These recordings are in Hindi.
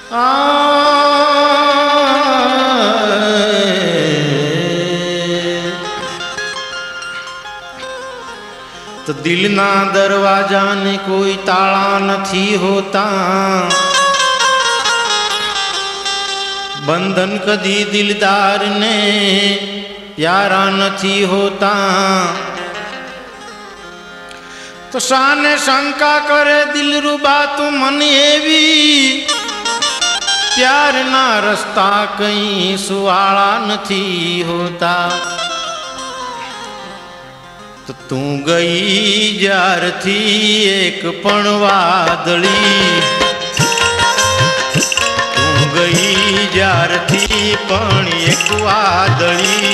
तो दिलना दरवाजा ने कोई ताला नहीं होता, बंधन कदी दिलदार ने प्यारा नहीं होता। तो शाने शंका करे दिलरुबा तो मन एवी, प्यार ना रस्ता कहीं सुवाला नहीं होता। तो तू गई जार थी एक पण वादली, तू गई जार थी पण एक वादली।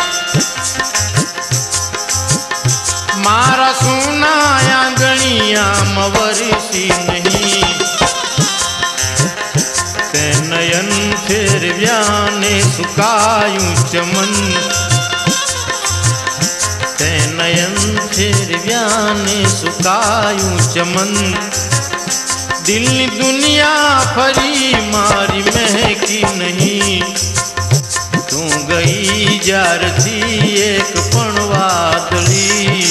मारा सुनाया गणिया मवरसी नहीं, ते नयन फिर व्याने सुकायूं चमन, ते नयन फिर व्याने सुकायूं चमन। दिल दुनिया फरी मारी महकी नहीं, तू गई जार थी एक पण वादली।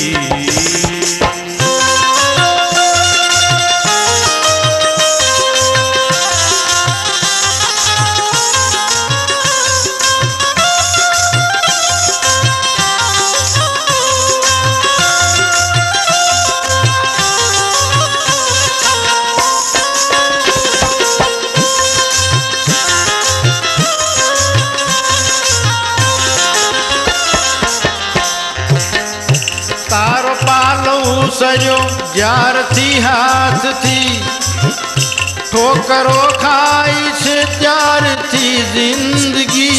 सजो जार थी हाथ थी, ठोकरो खाई से जार थी जिंदगी।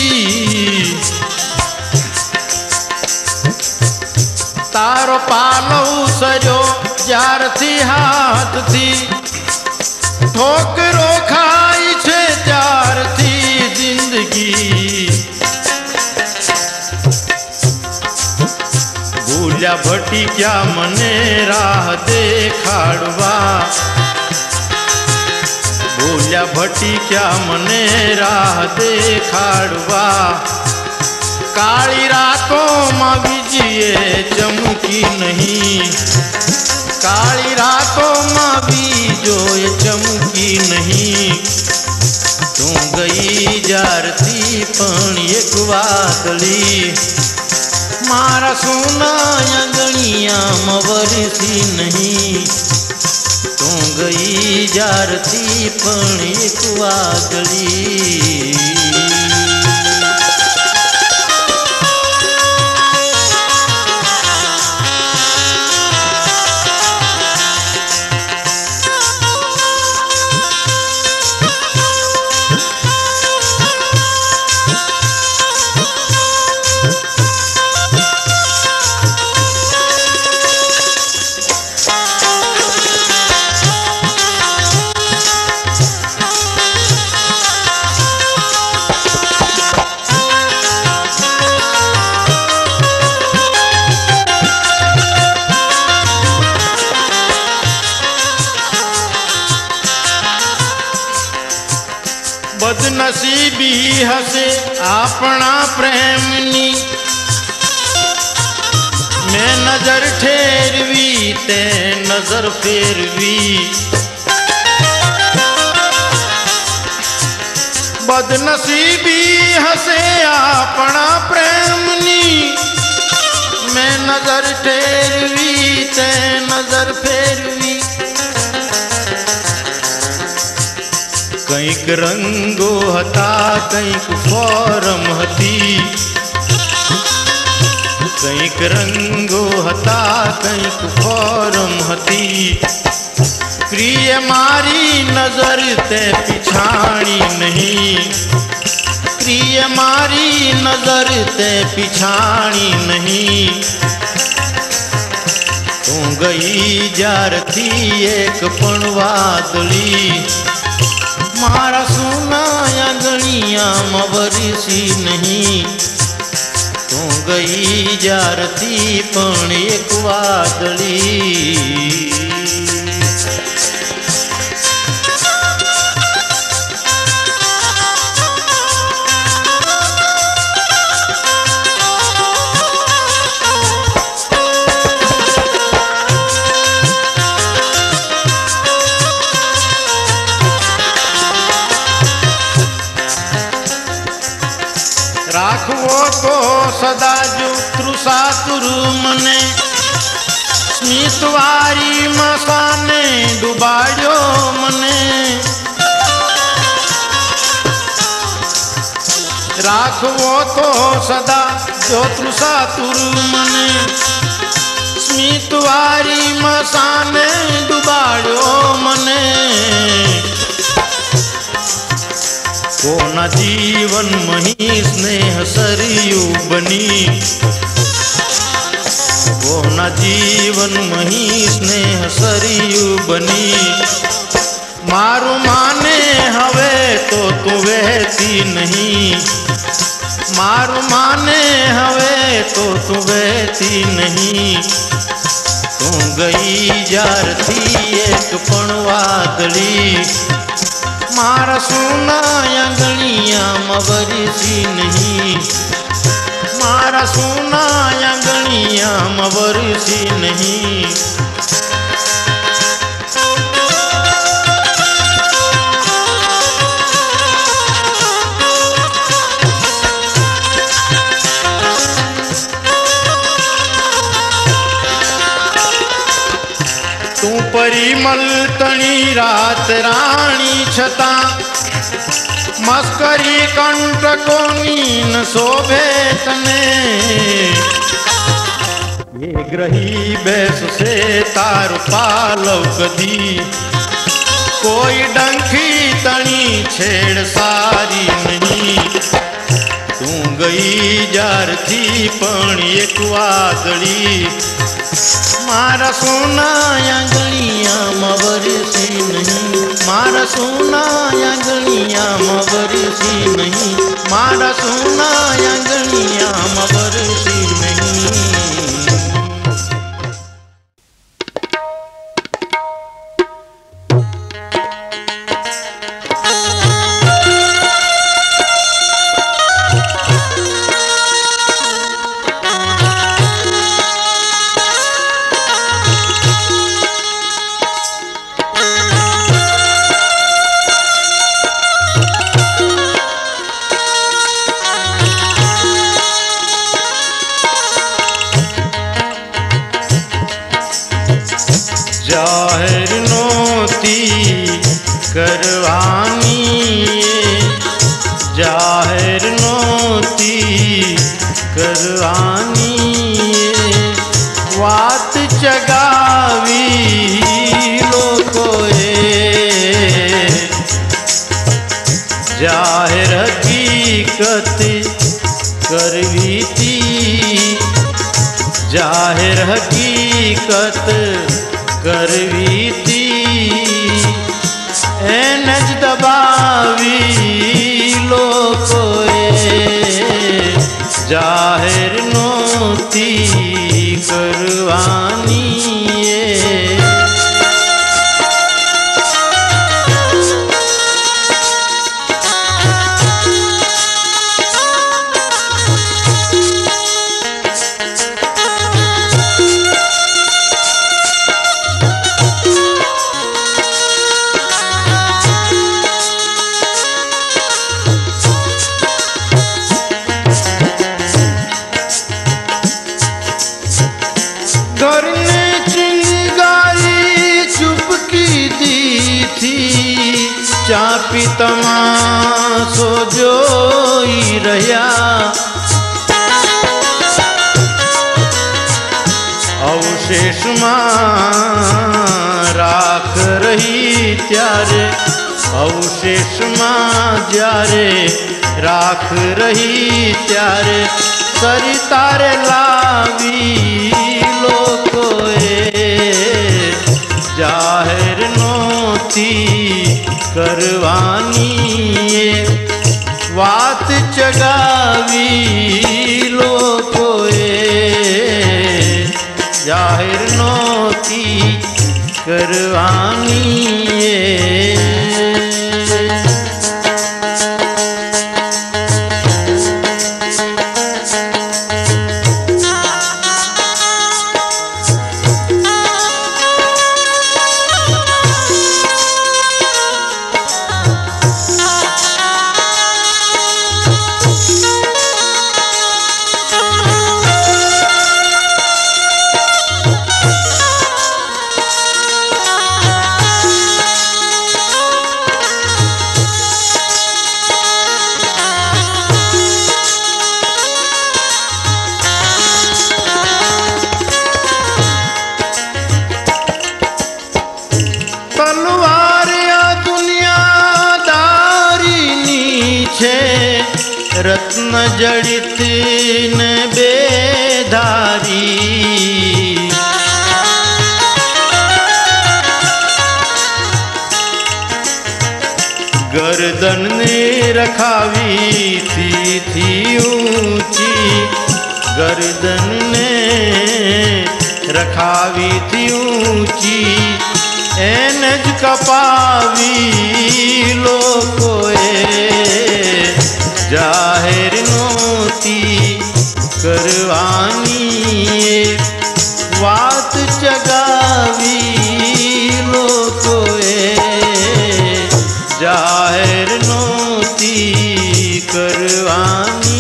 तारो पालो सजो जार थी हाथ थी, ठोकरो खाई से जार थी जिंदगी। भूल्या भटी क्या मने राह देखाड़वा, भूल्या भटी क्या मने राह देखाड़वा। काली रातों में बीजिए चमकी नहीं, काली रातों में बीजो ये चमकी नहीं। तू गई जार थी पण एक वादली, मारा सोना गणिया मवरसी नहीं। तू गई जार थी पण एक वादली। बदनसीबी हसे अपना प्रेमनी, मैं नजर ठेरवी ते नजर फेरवी। बदनसीबी हसे अपना प्रेमनी, मैं नजर ठेरवी ते नजर फेरवी। कईक रंगो हता कईक फॉर्म हती, कईक रंगो हता कईक फॉर्म हती। प्रिय मारी नजर ते पिछाणी नहीं, प्रिय मारी नजर ते पिछाणी नहीं। तू गई जार थी एक पण वादली, मारा सोना गणिया मवरसी नहीं। तू गई जार थी पण एक वादली। રાખવો તો સદા જો તૃષા તુર મને સ્મિતવારી મસાને ડુબાડ્યો મને રાખવો તો સદા જો તૃષા તુર મને સ્મિતવારી મસાને ડુબાડ્યો મને કોના જીવન મહી સ્નેહ સરયુ બની કોના જીવન મહી સ્નેહ સરયુ બની મારું માને હવે તો તું વહેતી નહીં મારું માને હવે તો તું વહેતી નહીં તું ગઈ જ્યારથી એક પણ વાદળી મારા સોના આંગણિયામાં વરસી નહીં મારા સોના આંગણિયામાં વરસી નહીં તું પરિમલ તણી રાત રાણી છતાં મસ્કરી કંટકોની ન શોભે તને એ ગ્રહી બેસશે તારું પાલવ કદી કોઈ ડંખી તણી છેડ સારી નહીં તું ગઈ જ્યારથી પણ એક વાદળી મારા સોના આંગણિયામાં વરસી નહીં મારા સોના આંગણિયામાં વરસી નહીં મારા સોના આંગણિયામાં વરસી નહીં જાહેર નોતી કરવાની જાહેર નોતી કરવાની વાત ચગાવી લોકોએ જાહેર હકીકત કરવી તી જાહેર હકીકત કરવી તી એને જ દબાવી લોકોએ જાહેર નોતી કરવાની ચાપી તમાશો જોઈ રહ્યા અવશેષમાં રાખ રહી ત્યારે અવશેષમાં જ્યારે રાખ રહી ત્યારે સરિતારે લાવી લોકોએ જાહેર નોતી કરવાની વાત ચગાવી લોકોએ જાહેર નોતી કરવાની रत्न जड़ित न बेधारी। गर्दन ने रखावी थी ऊंची, गर्दन ने रखावी थी ऊंची, एनज कपावी लोकोए जाहिर नोती करवानी, वात चगावी लोकोए जाहिर नोती करवानी।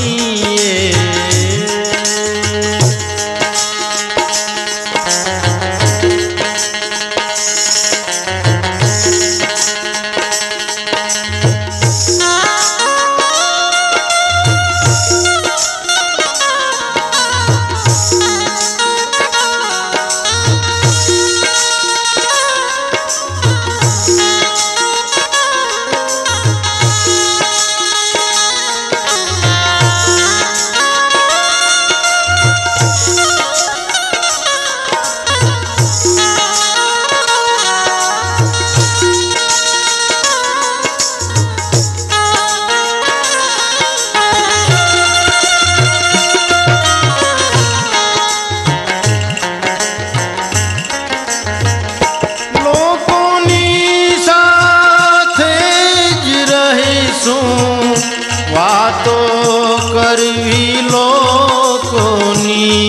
वातो करवी लोकोनी,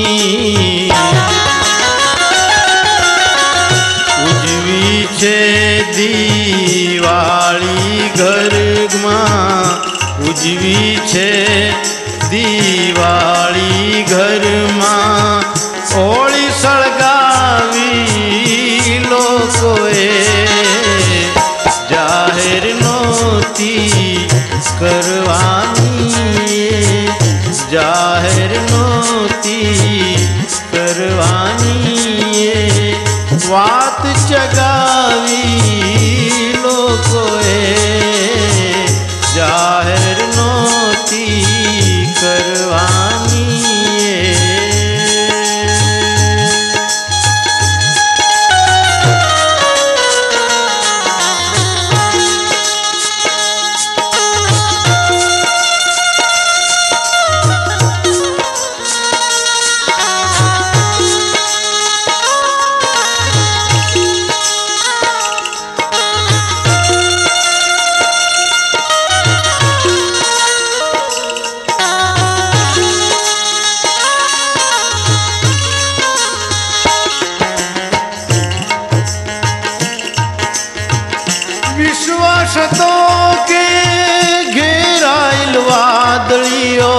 उजवी छे दिवाળી घરમાં, उजवी छे दिवाળી घરમાં, હોળી સળગાવી લોકોએ જાહેર નોતી करवानी, जाहिर नोती करवानी, वात चगावी लोकोए जाहिर नोती करवानी। विश्वासतो के घेराइल वादळियो,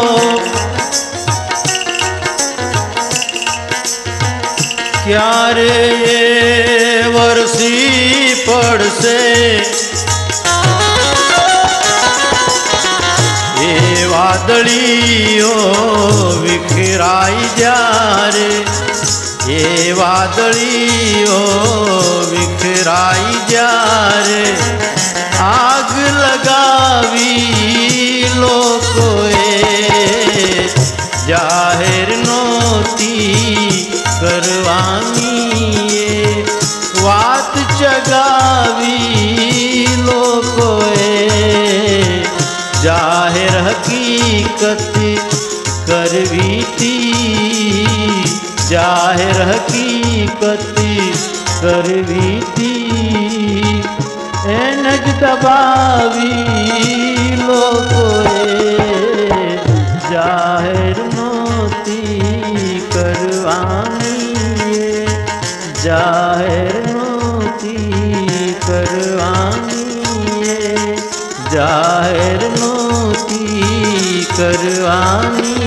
क्यारे ये वरसी पड़से, ये वादळियो विखराई जारे, ये वादळियो विखराई जारे, आग लगावी लोकोए जाहिर नोती करवानी, वात चगावी लोकोए जाहिर हकीकत करवी थी, जाहिर हकीकत करवी थी, एनज दबावी लोकोए जाहिर नोती करवानी, जाहिर नोती करवानी, जाहिर नोती करवानी।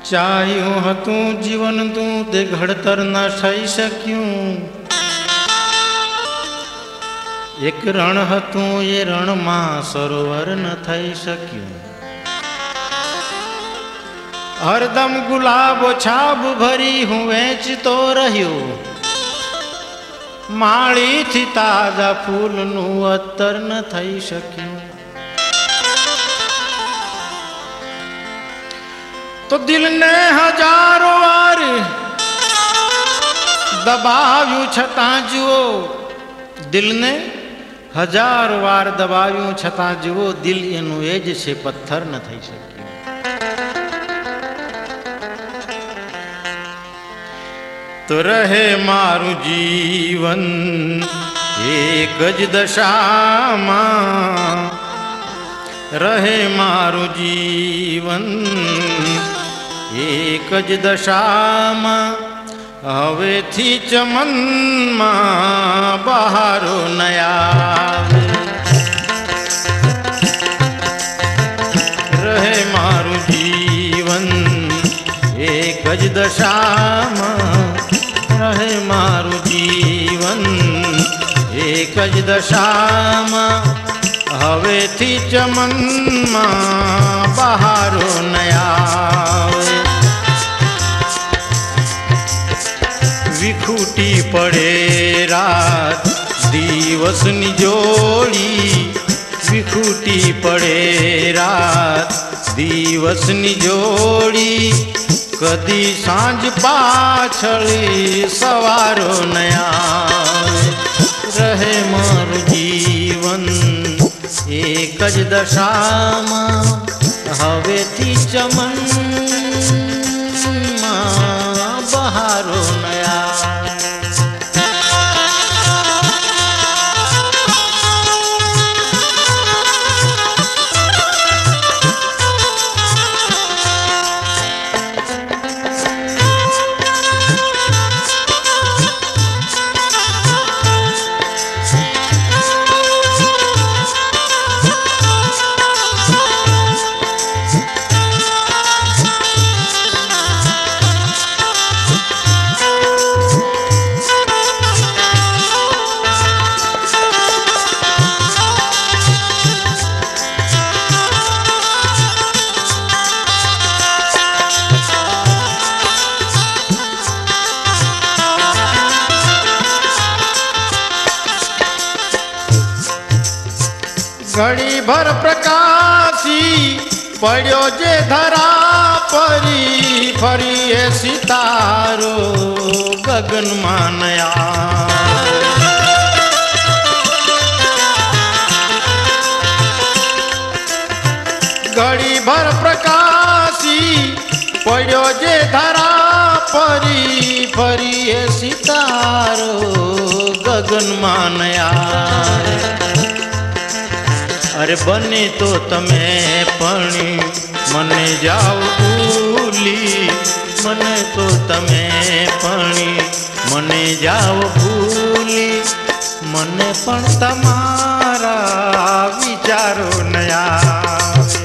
ચાહ્યું હતું જીવન તું તે ઘડતર ન થઈ શક્યું. એક રણ હતું એ રણમાં સરોવર ન થઈ શક્યું. હરદમ ગુલાબો છાબ ભરી હું વેચતો રહ્યો. માળીથી તાજા ફૂલનું અત્તર ન થઈ શક્યું. તો દિલને હજારો વાર દબાવ્યું છતાં જુઓ, દિલને હજારો વાર દબાવ્યું છતાં જુઓ, દિલ એનું એ જ છે, પથ્થર ન થઈ શક્યું. તો રહે મારું જીવન એક જ દશામાં, રહે મારું જીવન એક જ દશામાં. હવેથી ચમનમાં બહારો ન આવે. રહે મારું જીવન એક જ દશામાં, રહે મારું જીવન એક જ દશામાં. હવેથી ચમનમાં બહારો ન આવે. વિખૂટી પડે રાત દિવસની જોડી, વિખૂટી પડે રાત દિવસની જોડી. કદી સાંજ પાછળી સવારો ન આવે. રહે મારું જીવન એક જ દશામાં, હવેથી ચમનમાં બહારો ન આવે. ઘડી ભર પ્રકાશી પડ્યો જે ધરા પરી, ફરી એ સિતારો ગગનમાં ન આવે. ઘડી ભર પ્રકાશી પડ્યો જે ધરા પરી, ફરી એ સિતારો ગગનમાં ન આવે. અરે બને તો તમે પણ મને જાઓ ભૂલી, મને તો તમે પણ મને જાઓ ભૂલી. મને પણ તમારા વિચારો ન આવે.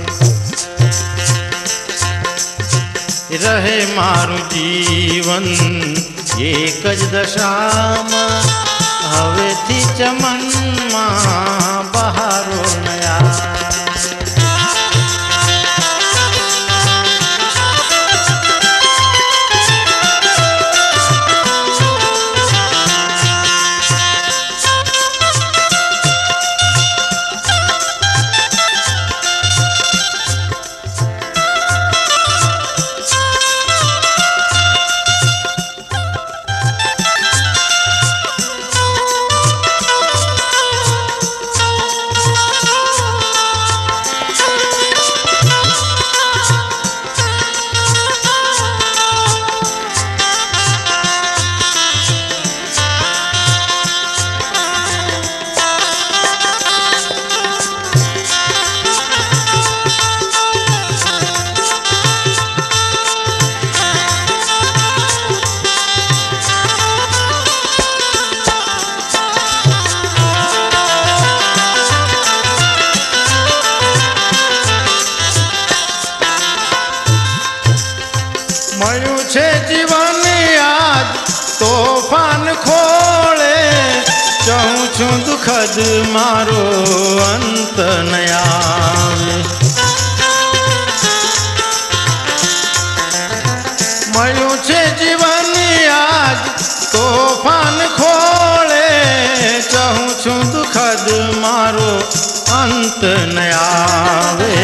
રહે મારું જીવન એક જ દશામાં, હવેથી ચમનમાં બહારો ન આવે. मयूं छे जीवन आज तोफान खोले, कहूँ छू दुखद मारो अंत न आवे। मयूं छे जीवन आज तोफान खोले, कहूँ छू दुखद मारो अंत न आवे।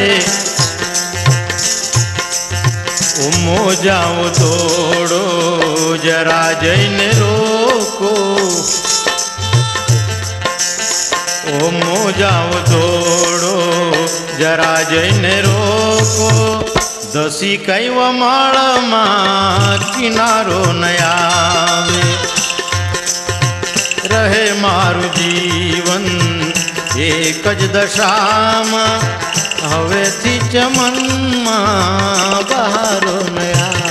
उमो जाओ दौड़ो जरा जैने रोको, उमो जाओ दौड़ो जरा जैने रोको, दसी कैव माळ मां किनारो न आवे। रहे मारू जीवन एक ज दशामां, हवेथी चमन मां बहारो न आवे।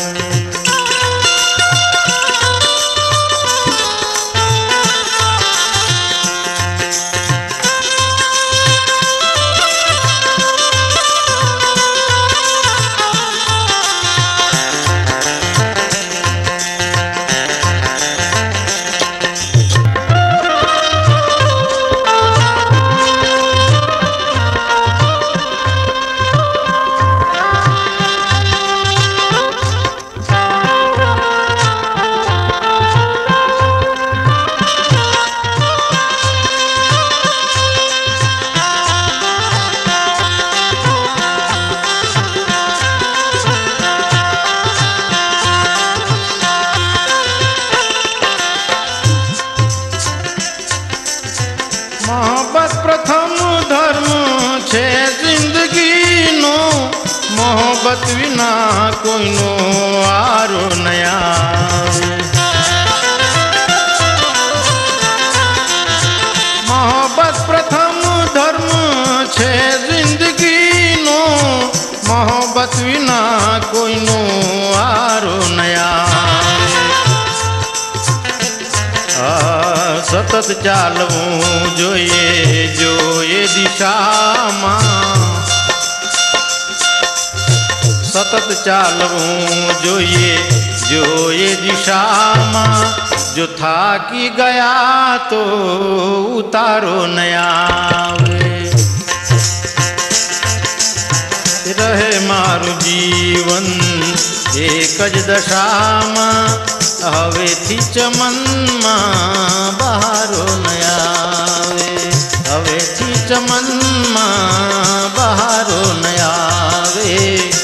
मोहब्बत प्रथम धर्म छे जिंदगी नो, मोहब्बत विना कोई नो आरो न आवे। मोहब्बत प्रथम धर्म छे जिंदगी नो, मोहब्बत विना कोई नो आरो न आवे। सतत चालवूं जोईए जोए दिशामां, सतत चालवूं जोईए जोए दिशामां, जो थाकी गया तो उतारो न आवे। रहे मारू जीवन एक ज दशामां, हवेथी चमन मां बहारो न आवे। हवेथी चमन मां बहारो न आवे।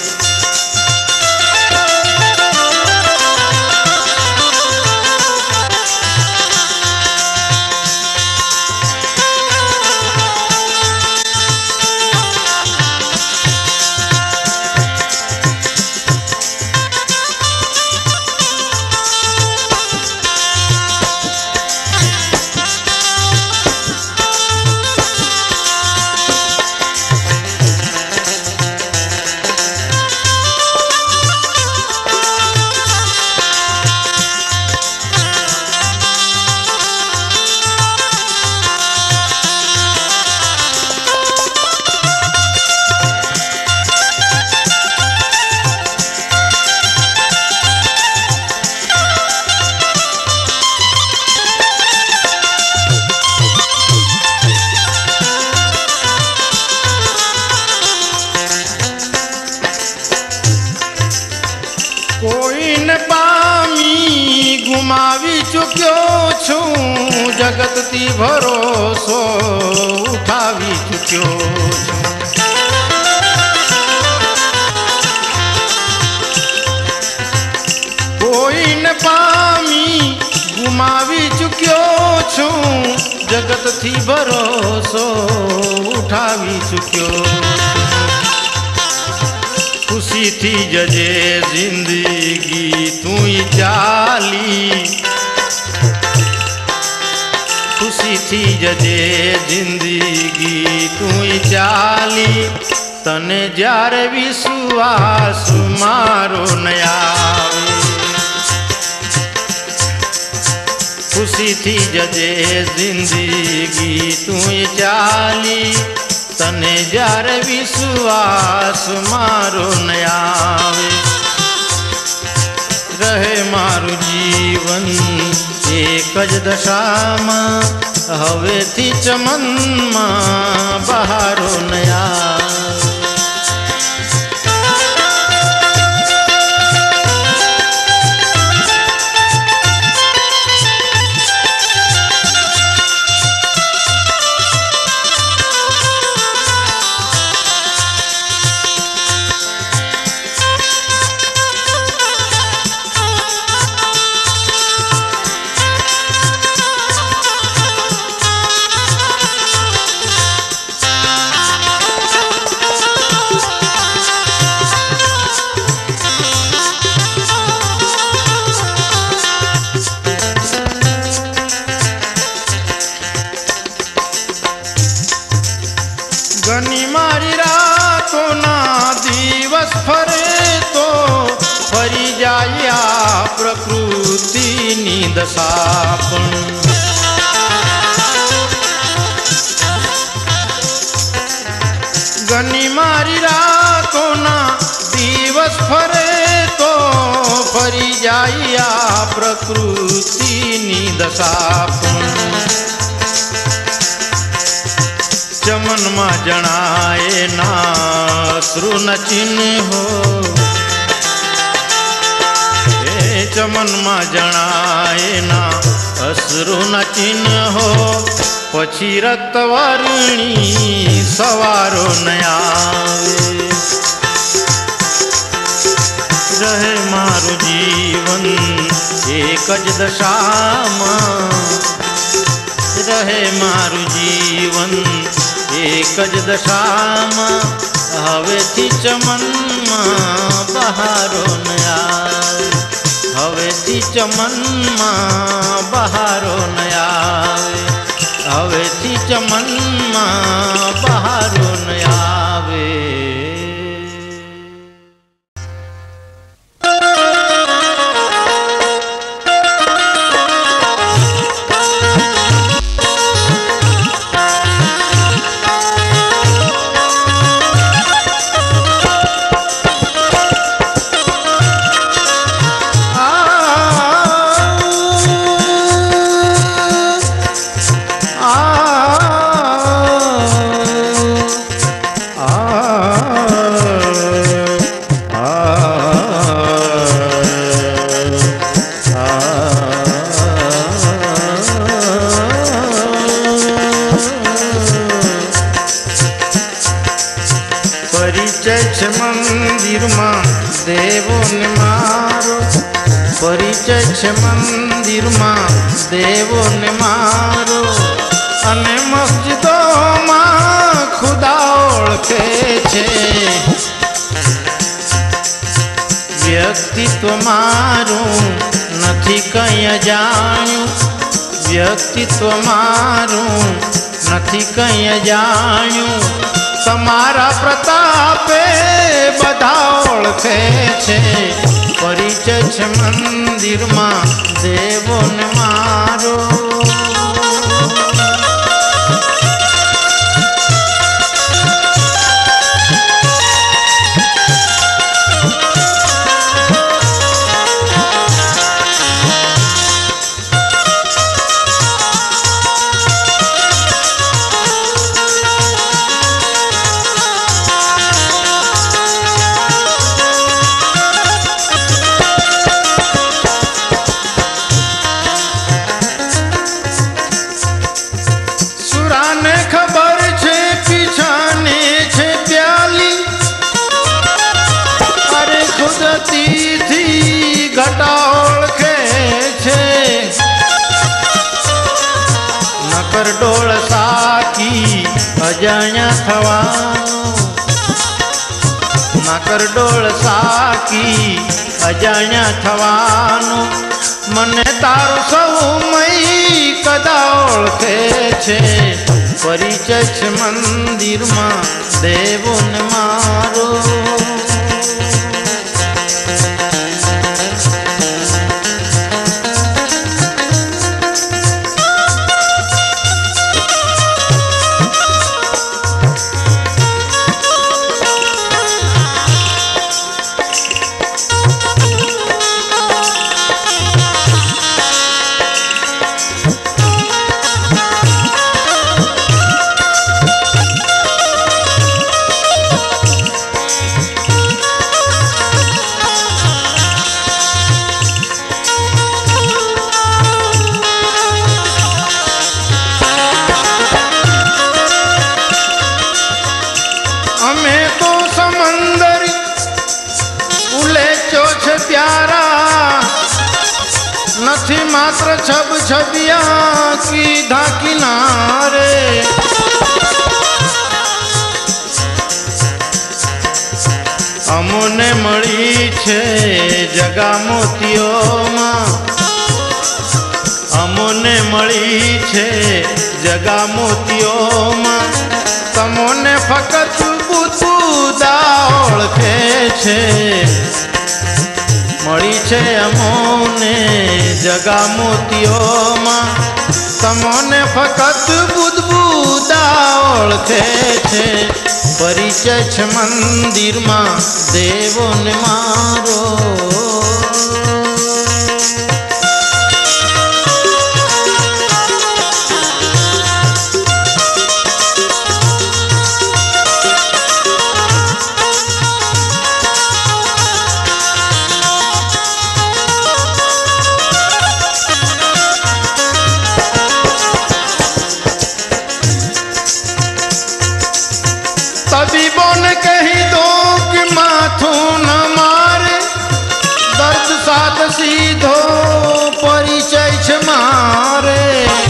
कोई न पामी गुमावी चुक्यो छूं, जगत ती भरोसो उठावी चुक्यो छूं। कोई न पामी गुमावी चुक्यो छूं, जगत थी भरोसो उठावी चुक्यो। खुशी थी जजे जिंदगी तू ही चाली, खुशी थी जजे जिंदगी तू ही चाली, तने जारे विश्वास मारो न आवे। खुशी थी जजे जिंदगी तू ही चाली, तने जार विश्वास मारो न आवे। જ દશામાં હવેથી ચમનમાં બહારો નયા ઘણી મારી રાતોના દિવસ ફરે તો ફરી જાય આ પ્રકૃતિની દશા પણ ઘણી મારી રાતોના દિવસ ફરે તો ફરી જાય આ પ્રકૃતિની દશા પણ चमन में जनाए ना अश्रु न चिन्ह हो चमन में जनाए ना अश्रु न चिन्ह हो पछी रक्तवर्णी सवारो नया रहे मारू जीवन एक ज दशाમાં रहे मारू जीवन एक ज दशाમાં हवेथी चमનમાં बहारो न આવે हवेथी चमનમાં बहारो न આવે हवेथी चमનમાં बहारो न આવે परिचय मंदिर में देवो ने मारो परिचय मंदिर में देवो ने मारो अने मस्जिदो में खुदा ओळखे छे व्यक्तित्व मारू नथी कई अजाण्यु व्यक्तित्व मारू नथी कई अजाण्यु तमारा प्रतापे बधा ओळखे छे परिचय छे मंदिर में देवो ने मारो नकर डोळ साकी अजाण्या थवानो नकर डोळ साकी अजाण्या थवानो मने तारो सौमय कदा ओळखे छे परिचय छे मंदिर में देवो ने मारो मात्र छब छबिया की धा किनारे अमोने मળી છે જગા મોતીઓમાં અમોને મળી છે જગા મોતીઓમાં તમોને ફકત બુદબુદા ઓળખે છે મળી છે અમોને જગા મોતીઓમાં તમોને ફકત બુદબુદા ઓળખે છે परिचय छ मंदिर में देवो ने मारो तबीबों ने कही दो कि माथू न मारे दर्द साथ सीधो परिचय छ मारे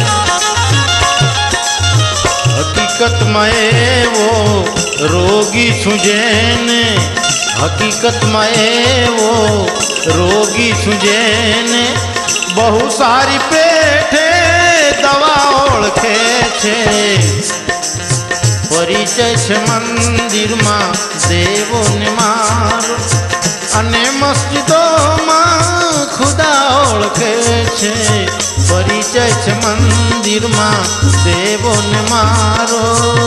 हकीकत में वो रोगी सुजेने हकीकत में वो रोगी सुजेने बहु सारी पेठे दवा ओळखे छे परिचय छ मंदिर में देवो ने मारो अने मस्जिदों में खुदा ओळखे छे परिचय छ मंदिर में देवो ने मारो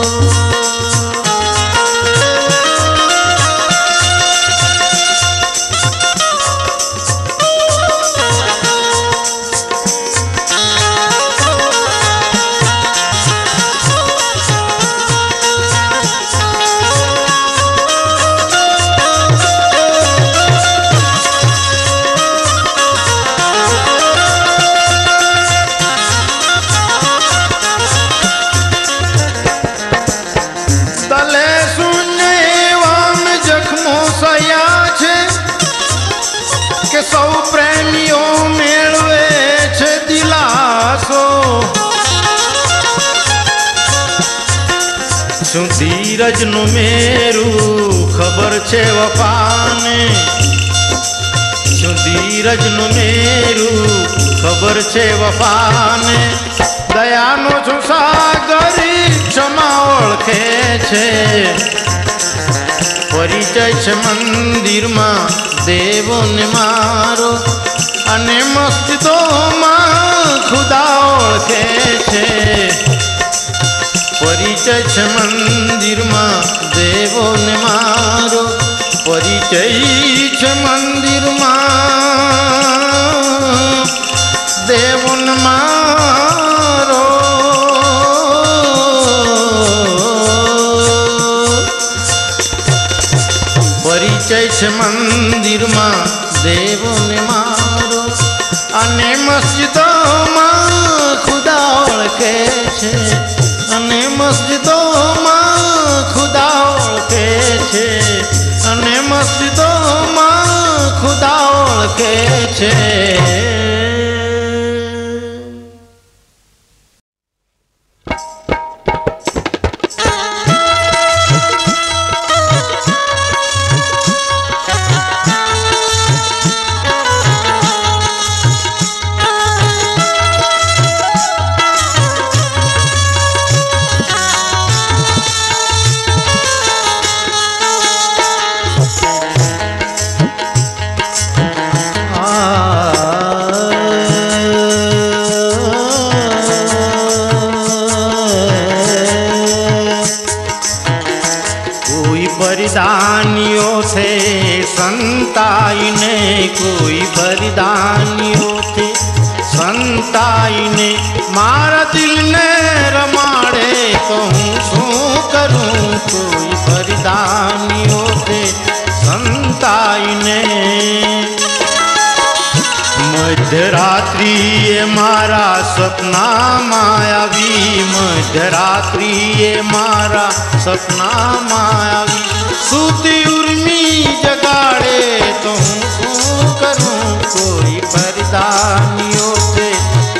के सौ प्रेमियों मेलवे छे दिलासो शू धीरज नु मेरू खबर छे वफाने शू धीरज नु मेरू खबर छे वफाने दया नो छू सागरी क्षमा ओळखे छे परिचय छ मंदिर में देवो ने मारो अने मस्जिदों में खुदा ओळखे छे परिचय छ मंदिर में देवो ने मारो परिचय छ मंदिर में देवो ने मारो परिचय छ मंदिर में देवो ने मारो अने मस्जिदों में खुदा ओळखे छे अने मस्जिदों में खुदा ओळखे छे अने मस्जिदों में खुदा ओळखे छे बलिदानियों थे संताई ने कोई बलिदानियों थे संताई ने मारा दिल ने रमाड़े तो हूँ शू करूँ कोई बलिदानियों थे संताई ने मध्यरात्रि ये मारा सपना मायावी मध्यरात्रि ये मारा सपना मायावी सूती उर्मी जगाड़े तो हूँ करूँ कोई बलिदानियों थे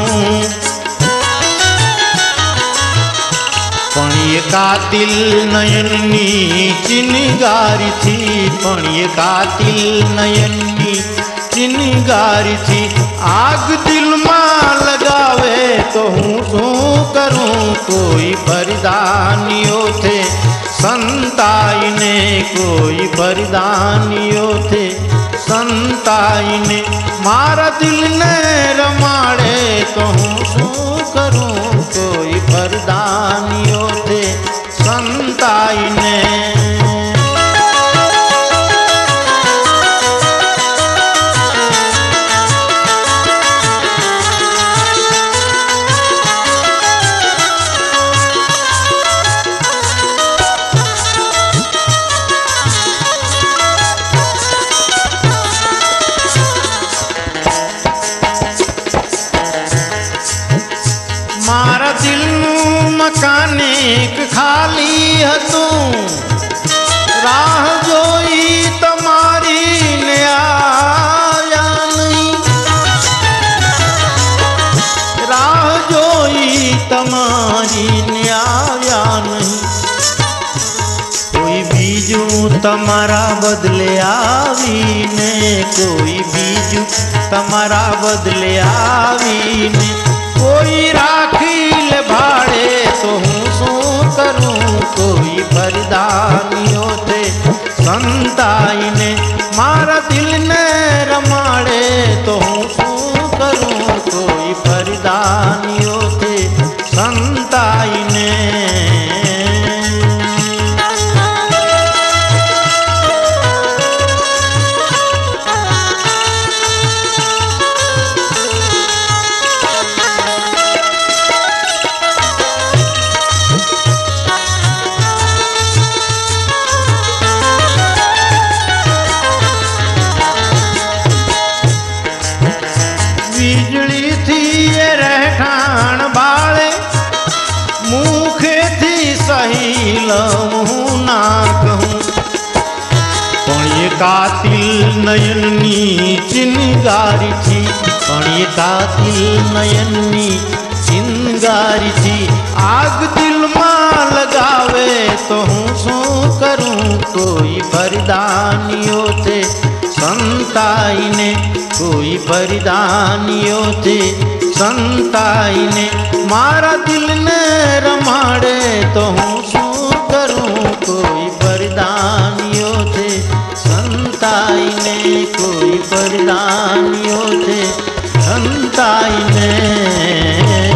पण ये कातिल नयननी चिनगारी थी, पण ये कातिल नयननी चिनगारी थी। आग दिल में लगावे तो हूँ शू करूँ, कोई बरदानियो थे संताई ने, कोई बरदानियो थे संताई ने। मारा दिल ने रमाड़े तो हूँ शू करूँ, कोई बरदानियो थे संताई ने। मारा दिल मकान एक खाली हतूं, राह जोई तमारी ने आया नहीं, राह जोई तमारी ने आया नहीं। कोई बीजू तमारा बदले आवी ने, कोई बीजू तमारा बदले आवी ने। कोई राखी ले भाड़े तो हूँ शू करूँ, कोई बरदानियो थे संताई ने। मारा दिल ने रमाड़े तो हूँ शू करूँ, कोई बरदानियो थे संताई ने। बिजली थी ये रहठान बाले, मुखे थी सही लहू ना कहूँ। पण ये कातिल नयननी चिनगारी थी, पण ये कातिल नयननी चिनगारी थी। आग दिल में लगावे तो हूँ शू करूँ, कोई बरदानियो थे संताई ने, कोई बरदानियो थे संताई ने। मारा दिल ने रमाड़े तो हूँ शू करूँ, कोई बरदानियो थे संताई ने, कोई बरदानियो थे संताई ने।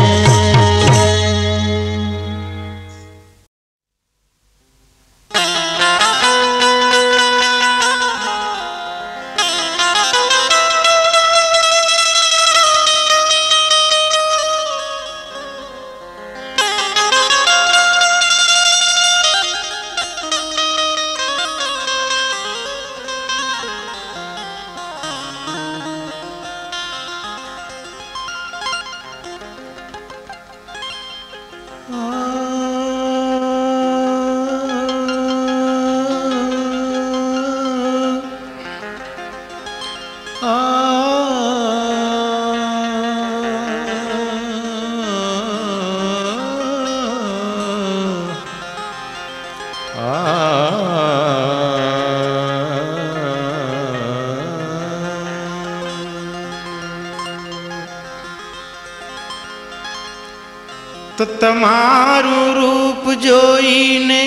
तो तमारू रूप जोईने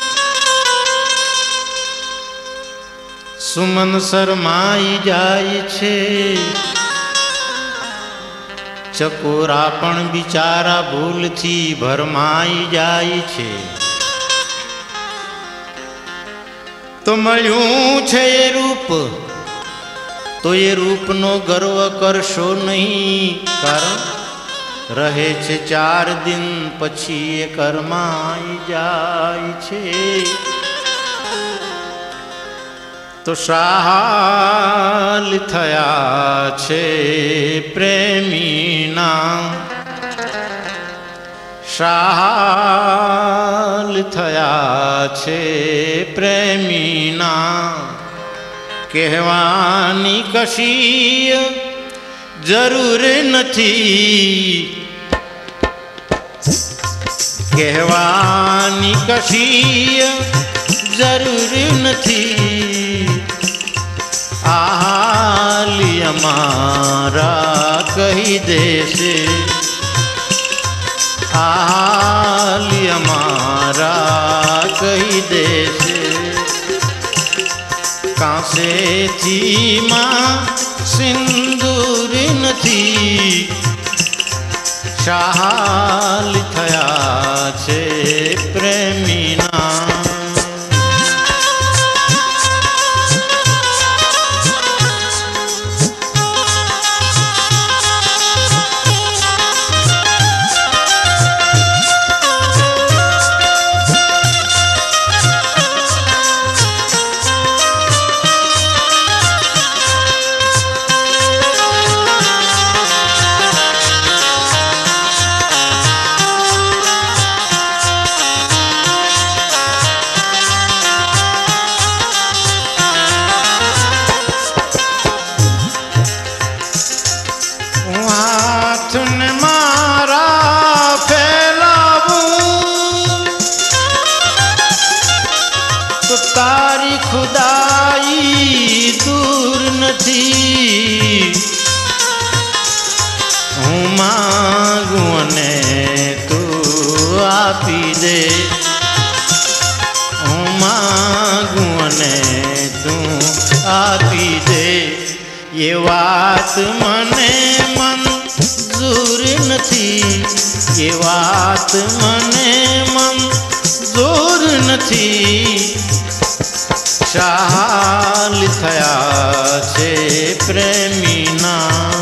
सुमन शरमाई जाय छे, चकोरा पण बिचारा भूल थी भरमाई जाय छे। तो मळ्યું छे ये रूप, तो ये रूप नो गर्व करशो नहीं, कारण रहे छे 4 दिन पछी ये करमाई जाय छे। तो शाहाल थया छे प्रेमीना, शाहाल थया छे प्रेमीना। कहवानी कशी જરૂર નથી કહેવાની કશી જરૂર નથી આલી અમારા કહી દેશે આલી અમારા કહી દેશે કાંસેથી માં સિંદૂર નથી શાહાલ થયા છે પ્રેમીના તારી ખુદાઈ દૂર નથી હું માંગું અને તું આપી દે હું માંગું અને તું આપી દે એ વાત મને મંજૂર નથી એ વાત મને મંજૂર નથી શાહાલ થયા છે પ્રેમીના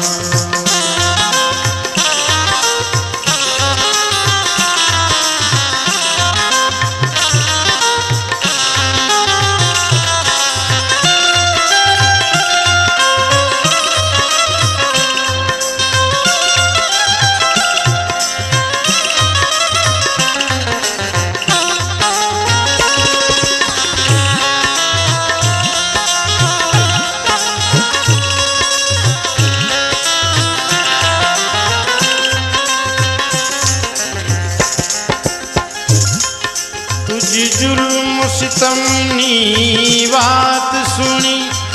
जुल्म सितमनी बात सुनी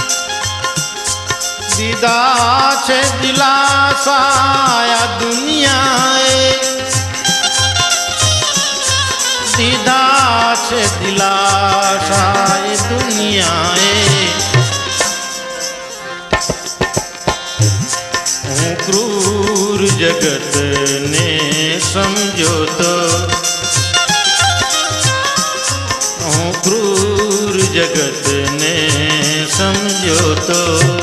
दीदा छे दिलासाया दुनियाए दीदा छे दिलासाए दुनियाए हूँ क्रूर जगत ने समझो तो क्रूर जगत ने समझो तो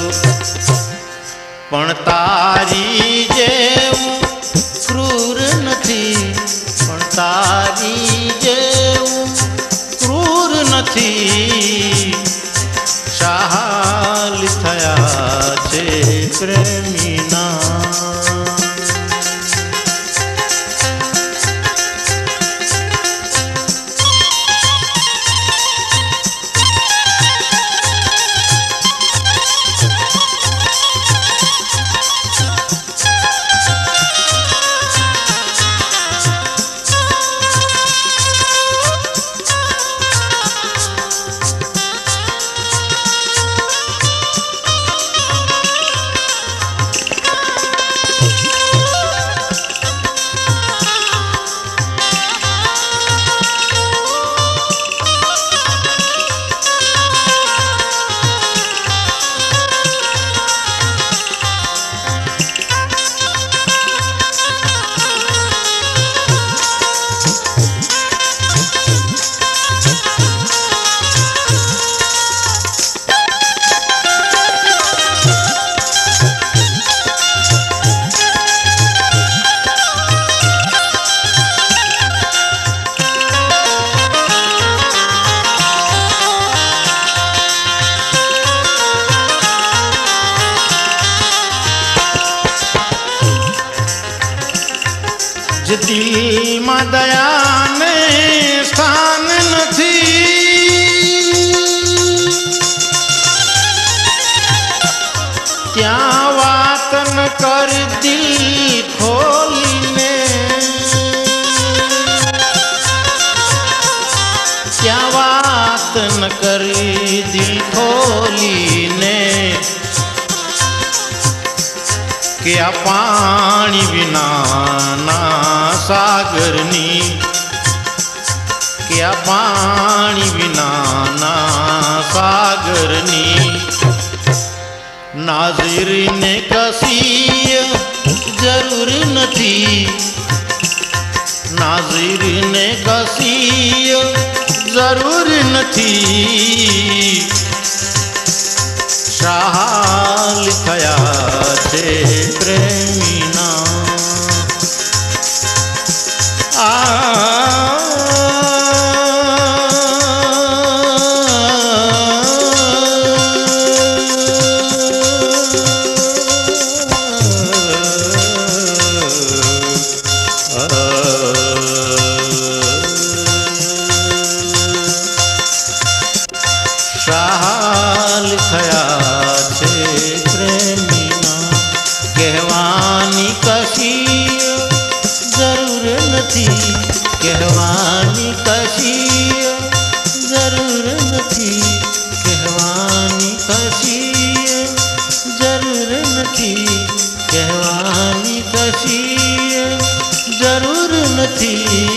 पण तारी जेवू क्रूर नथी पण तारी जेवू क्रूर नथी शाहाल थया छे प्रेमीना दिल में दया ने स्थान नहीं त्या वात न कर दिल खोलने, क्या बात न कर दिल खोलीने, क्या पानी बिना ना सागरनी, क्या पानी बिना ना सागरनी। नाज़िर ने कसी जरूर नथी, नाज़िर ने कसी जरूर नथी, शाह लिखया छे प्रेमीना। लिखया छे प्रेमीना, कहवानी कशी जरूर नथी, कहवानी कशी जरूर नथी, कहवानी कशी जरूर नथी, कहवानी कशी जरूर नथी।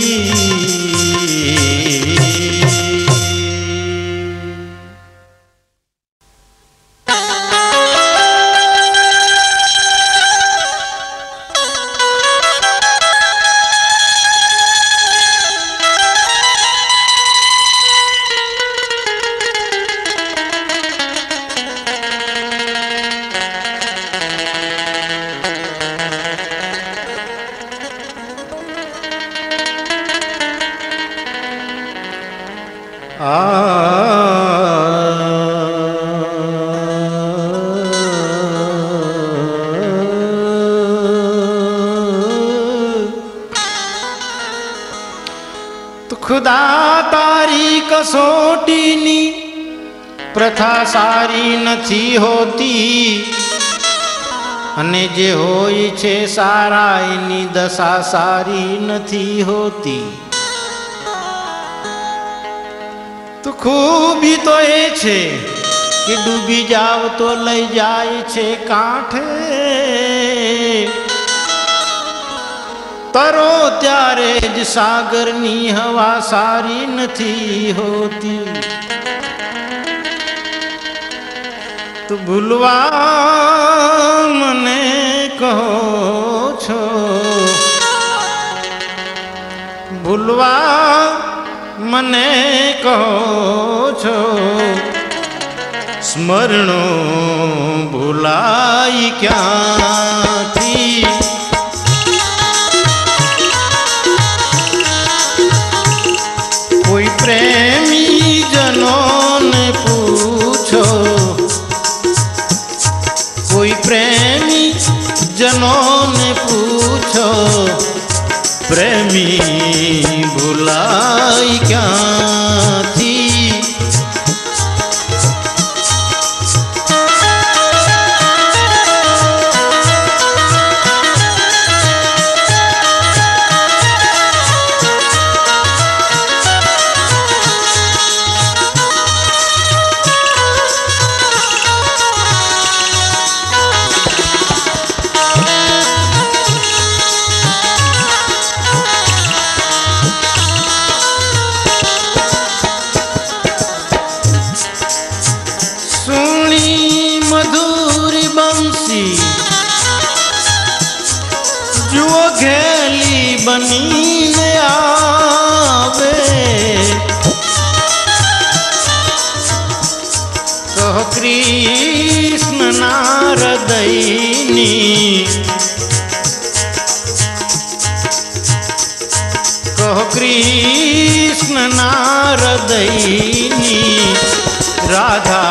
खुदा तारी कसोटीनी प्रथा सारी नथी होती, अने जे होई छे सारा एनी दशा सारी नथी होती। तो खूबी तो ए छे कि डूबी जाव तो लई जाय छे कांठे, तरो त्यारे ज सागरनी हवा सारी नथी होती। तो भूलवा मने कहो छो, भूलवा मने कहो छो, स्मरणो भूलाई क्या थी। कोई प्रेमी जनों ने पूछो, कोई प्रेमी जनों ने पूछो, प्रेमी भुलाई क्या थी। जुओ घेली बनी ने आवे, कह कृष्ण नारदईनी, कह कृष्ण नारदईनी, राधा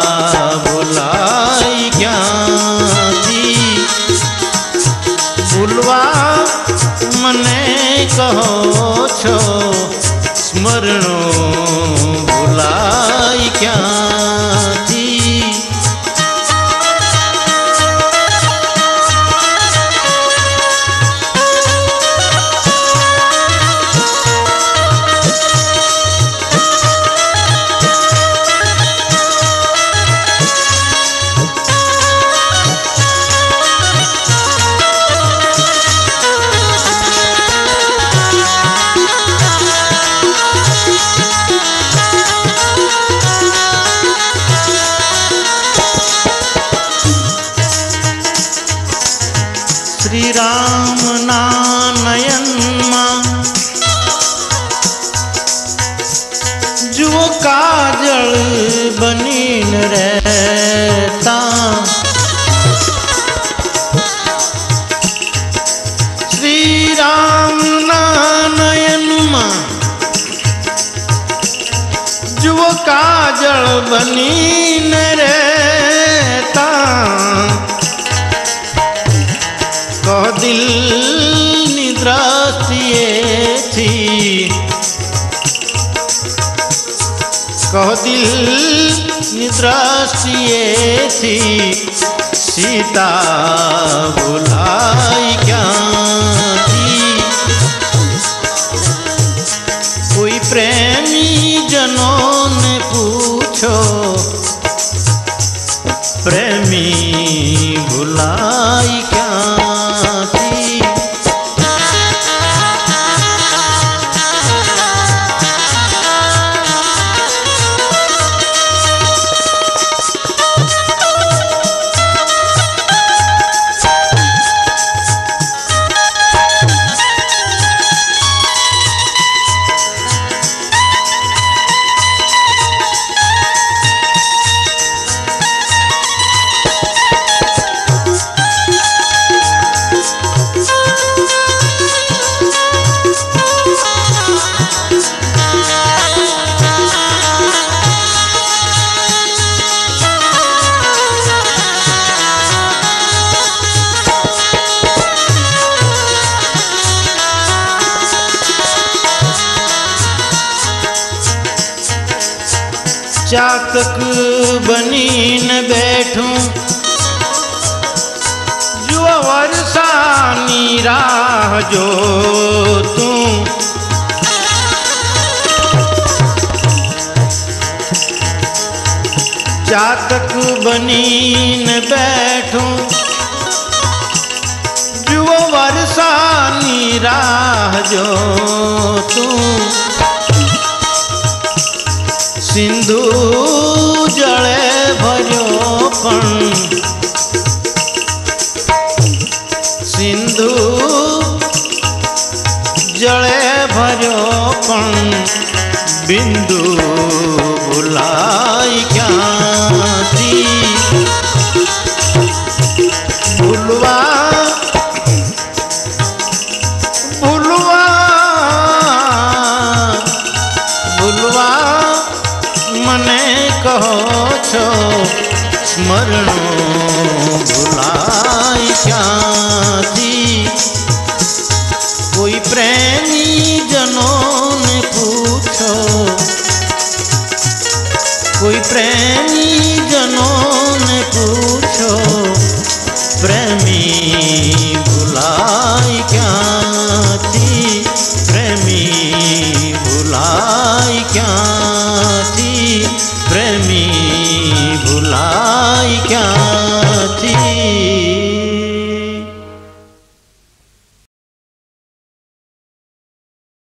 भुलाई क्या थी। भूलवा मने कहो छो, स्मरणो भुलाई क्या थी। बनी न रहता, कह दिल निद्रास्तिये थी, कह दिल निद्रास्तिये थी, सीता बुलाई क्या थी। कोई प्रेमी जनों ने पूछो, प्रेमी भुलाई क्या थी। चातक बनी न बैठूं, जो वर्षानी राह जो तू। चातक बनी न बैठूं, जो वर्षानी राह जो तू। सिंधु जले भर्यो पण, सिंधु जले भर्यो पण, बिंदु भुलाई क्या थी। भुलवा भुलवा भुलवा मने कहो छो, स्मरणो भुलाई क्या थी। कोई प्रेमी जनों ने पूछो, कोई प्रेमी जनों ने पूछो, प्रेमी भुलाई क्या थी, प्रेमी भुलाई क्या